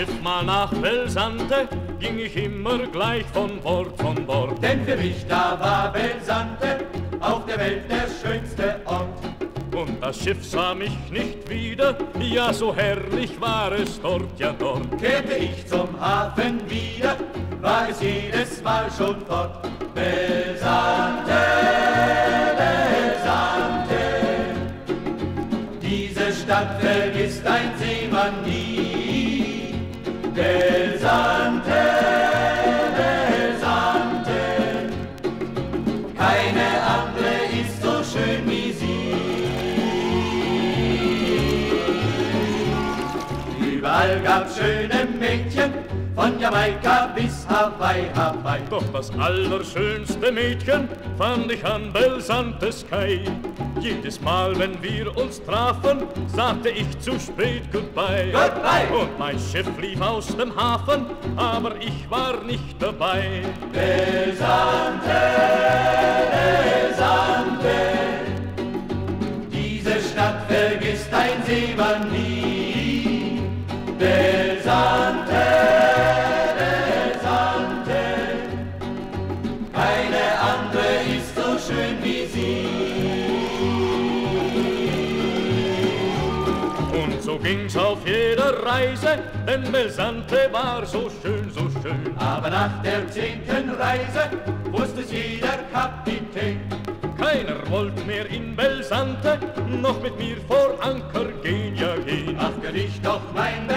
Schiff mal nach Sante, ging ich immer gleich von Bord, von Bord. Denn für mich da war Sante auf der Welt der schönste Ort. Und das Schiff sah mich nicht wieder, ja so herrlich war es dort, ja dort. Kehrte ich zum Hafen wieder, war es jedes Mal schon fort. Sante, Sante, diese Stadt vergisst ein Seemann nie. Sante, Sante, keine andere ist so schön wie sie. Überall gab's schöne Mädchen, von Jamaika bis Hawaii, Hawaii. Doch das allerschönste Mädchen fand ich an Santes Kai. Jedes Mal, wenn wir uns trafen, sagte ich zu spät Goodbye. Goodbye! Und mein Schiff lief aus dem Hafen, aber ich war nicht dabei. Sante, Sante, diese Stadt vergisst ein Seemann nie. Sante, Sante, keine andere ist so schön wie sie. Und so ging's auf jeder Reise, denn Sante war so schön, so schön. Aber nach der 10. Reise wusste es jeder Kapitän. Keiner wollte mehr in Sante noch mit mir vor Anker gehen, ja gehen. Ach, gönn ich doch mein